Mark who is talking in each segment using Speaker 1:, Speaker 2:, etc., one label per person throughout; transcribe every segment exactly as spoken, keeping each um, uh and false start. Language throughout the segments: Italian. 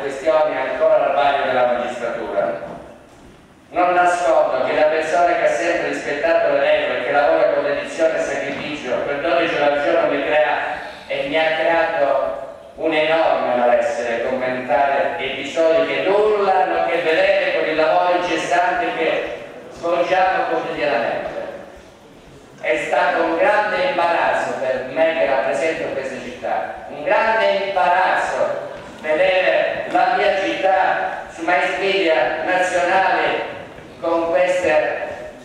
Speaker 1: questioni ancora al vaglio della magistratura. Non nascondo che la persona che ha sempre rispettato le regole, che lavora con dedizione e sacrificio per dodici ore al giorno mi crea e mi ha creato un enorme malessere commentare episodi che nulla hanno a che vedere con il lavoro incessante che svolgiamo quotidianamente. È stato un grande imbarazzo per me che rappresento questa città, un grande imbarazzo vedere la mia città su mass media nazionali con queste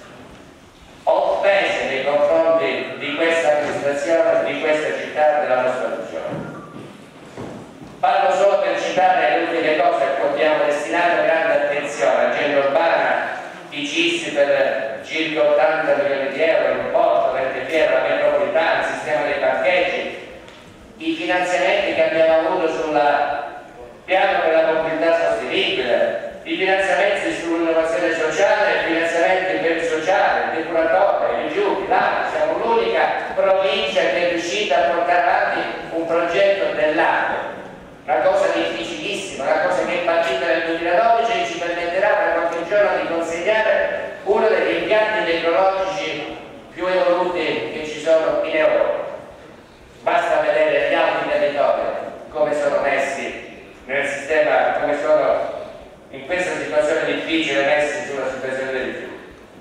Speaker 1: offese nei confronti di questa amministrazione, di questa città, della nostra regione. Parlo solo per citare le ultime cose a cui abbiamo destinato grande attenzione: agenda urbana, i C I S per circa ottanta milioni di euro, il porto, Ventefiera, la metropolitana, il sistema dei parcheggi, i finanziamenti che abbiamo avuto sul piano per la mobilità sostenibile, i finanziamenti sull'innovazione sociale, i finanziamenti per il sociale, il depuratore, il giù, là. Siamo l'unica provincia che è riuscita a portare avanti un progetto dell'anno. Una cosa difficilissima, una cosa che è partita nel duemiladodici e ci permetterà per qualche giorno di consegnare uno degli impianti tecnologici più evoluti che ci sono in Europa. Basta vedere gli altri territori come sono messi nel sistema, come sono in questa situazione difficile messi sulla sospensione dei rifiuti.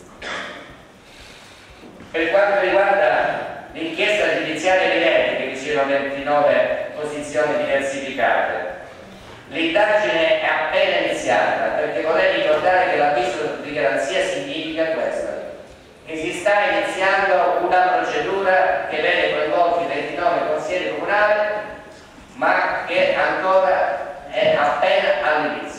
Speaker 1: Per quanto riguarda l'inchiesta giudiziaria evidente che vi siano ventinove posizioni diversificate, l'indagine è appena iniziata, perché vorrei ricordare che l'avviso di garanzia significa questo: che si sta iniziando una procedura che vede coinvolti ventinove consiglieri comunali, ma che ancora è appena all'inizio.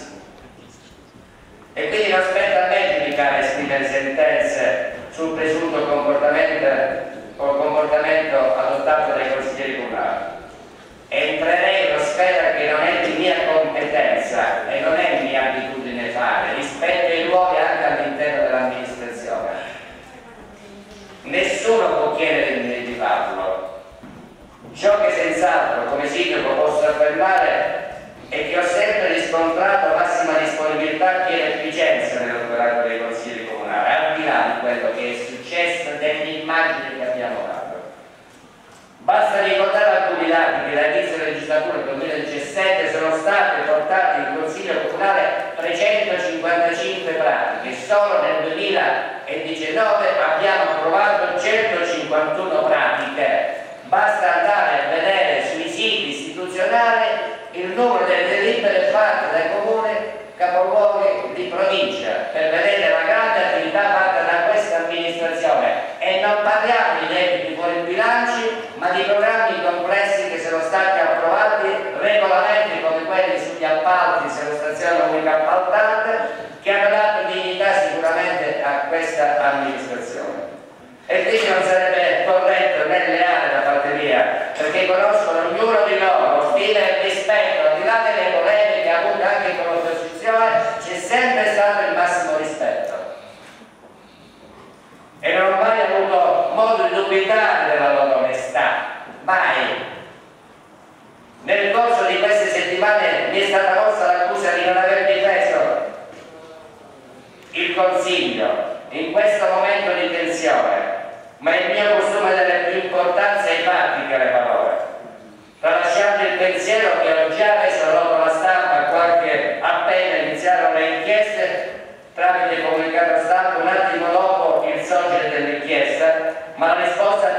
Speaker 1: E quindi non spetta a me giudicare e esprimere sentenze sul presunto comportamento, comportamento adottato dai consiglieri comunali. Entrerei in una sfera che non è di mia competenza e non è mia abitudine fare, rispetto ai ruoli anche all'interno dell'amministrazione. Nessuno può chiedere di farlo. Ciò che senz'altro come sindaco posso affermare è che ho sempre riscontrato massima disponibilità e efficienza nell'operato dei consigli comunali, al di là di quello che è successo, dell'immagine che abbiamo dato. Basta ricordare alcuni dati che dall'inizio della legislatura duemiladiciassette sono state portate in consiglio comunale trecentocinquantacinque pratiche, solo nel duemiladiciannove abbiamo approvato centocinquantuno pratiche. Basta andare a vedere sui siti istituzionali il numero delle delibere fatte dai comuni capoluoghi di provincia per vedere la grande attività fatta da questa amministrazione. E non parliamo di debiti fuori bilanci, ma di programmi complessi che sono stati approvati, regolamenti come quelli sugli appalti, se lo stazione unica appaltante, che hanno dato dignità sicuramente a questa amministrazione. E quindi non sarebbe corretto né leale da parte mia, perché conoscono ognuno di loro, stile e rispetto, al di là delle polemiche avute anche con l'opposizione, c'è sempre stato il massimo rispetto. E non ho mai avuto modo di dubitare della loro onestà, mai. Nel corso di queste settimane mi è stata mossa l'accusa di non aver difeso il Consiglio in questo momento di tensione, ma il mio costume delle più importanza ai fatti che alle parole, tralasciando il pensiero che ho già reso noto alla stampa qualche appena iniziarono le inchieste tramite comunicato stampa un attimo dopo il sorgere dell'inchiesta, ma la risposta